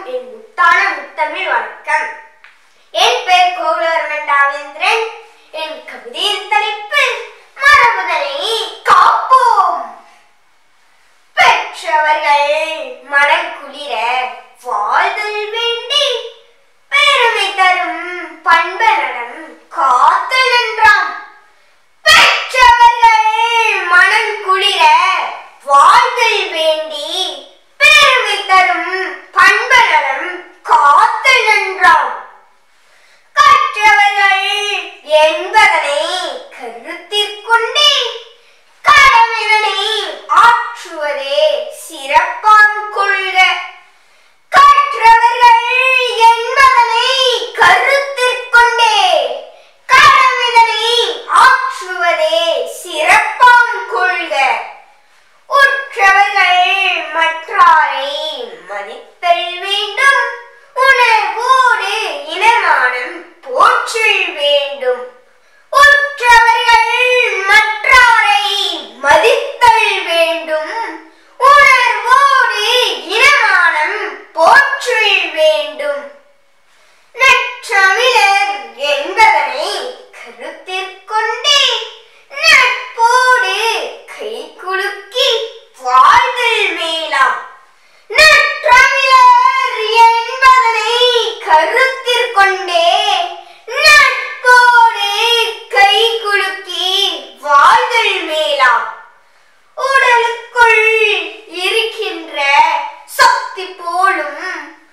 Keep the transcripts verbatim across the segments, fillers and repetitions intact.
என் முத்தான முத்தமிழ் வணக்கம். என் பெயர் கோகுலவர்மன் ராவேந்திரன். என் கவிதையின் தலைப்பு மரபுதனை காப்போம். பெற்றவர்கள் மனம் குளிர வாழ்தல் வேண்டி பெருமை தரும் பண்பு நடம் காத்தல் என்றாம். பெற்றவர்கள் மனம் குளிர வாழ்தல் வேண்டி பெருமை தரும் பண்பு நடம் காத்தல் என்றாம். கற்றவர்கள் என்பதனை கருத்திற்கொண்டே கடமைதனை ஆற்றுவதே சிறப்பாம் கொள்க. கற்றவர்கள் என்பதனை கருத்திற்கொண்டே கடமைதனை ஆற்றுவதே சிறப்பாம் கொள்க. உற்றவர்கள் மற்றாரை மதித்தல் வேண்டும். உணர்வோடு இனமானம் போற்றல் வேண்டும். உற்றவர்கள் மற்றாரை மதித்தல் வேண்டும். உணர்வோடு இனமானம் போற்றல் வேண்டும். நற்றமிழர் என்பதனை கருத்திற்கொண்டே நட்போடு கை குலுக்கி வாழ்தல் மேலாம். நற்றமிழர் என்பதனை கருத்திற்கொண்டே நட்போடு கை குலுக்கி வாழ்தல் மேலாம். உடலுக்குள் இருக்கின்ற சக்தி போலும்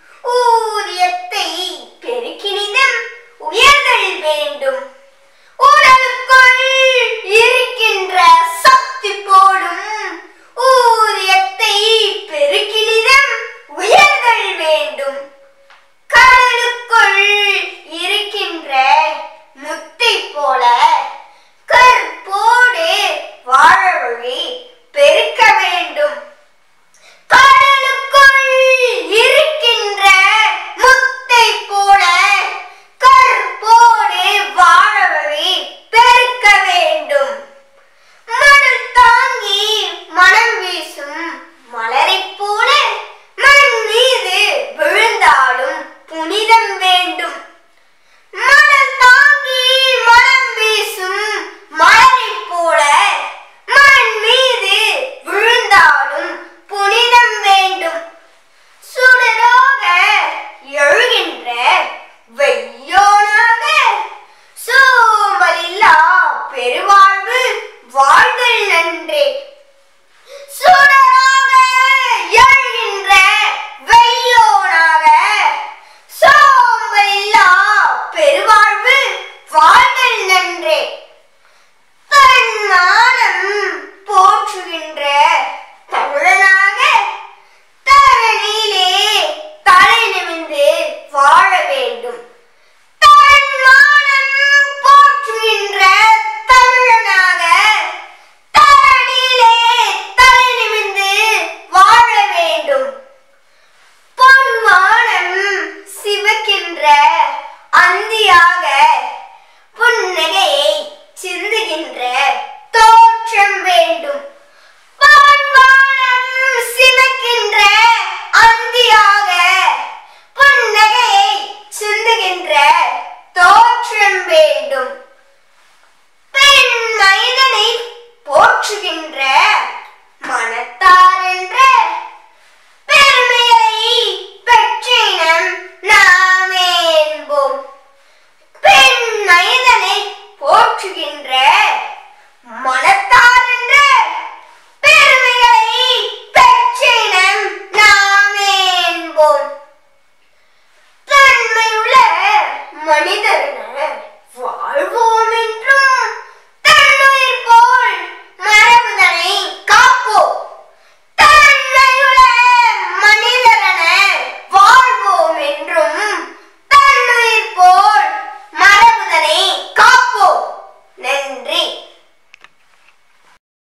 ஊதியத்தை பெருக்கினிதம் உயர்தல் வேண்டும். உடலுக்குள் இருக்கின்ற சக்தி போலும் ஊதியத்தை பெருக்கினிதம் உயர்தல் வேண்டும். கடலுக்குள் இருக்கின்ற முத்தை போல கற்போடு வாழ வழி பெருக்க வேண்டும். கடலுக்குள் இருக்கின்ற முத்தை போல கற்போடு வாழ வழி பெருக்க வேண்டும். மணல் தாங்கி மனம் வீசும் மலரைப் போல மண் மீது விழுந்தாலும் புனிதம் வேண்டும். மணல் தாங்கி மனம் வீசும் மலரைப் போல மண் மீது விழுந்தாலும் புனிதம் வேண்டும். சுடராக எழுகின்ற வெய்யோனாக சோம்பலில்லா பெருவாழ்வு வாழ்தல் நன்றே. சுடராக எழுகின்ற வெய்யோனாக சோம்பலில்லா பெருவாழ்வு வாழ்தல் நன்றே. தன்மானம் போற்றுகின்ற தமிழனாக தரணியிலே தலை நிமிர்ந்து வாழ வேண்டும். தன்மானம் போற்றுகின்ற தமிழனாக தரணியிலே தலை நிமிர்ந்து வாழ வேண்டும். பொன்வானம் சிவக்கின்ற அந்தியாக புன்னகையை சிந்துகின்ற தோற்றம் வேண்டும். பொன்வானம் சிவக்கின்ற அந்தியாக புன்னகையை சிந்துகின்ற தோற்றம் வேண்டும். பெண் மனிதனை போற்றுகின்ற மனத்தார் என்ற பெருமையை பெற்றினம் நாமே என்போம். பெண் மனிதனை போற்றுகின்ற மனத்தார் என்ற பெருமைகளை பெற்றினம் நாமே என்போம். தன்மையுள்ள மனிதரென வாழ்வோம்.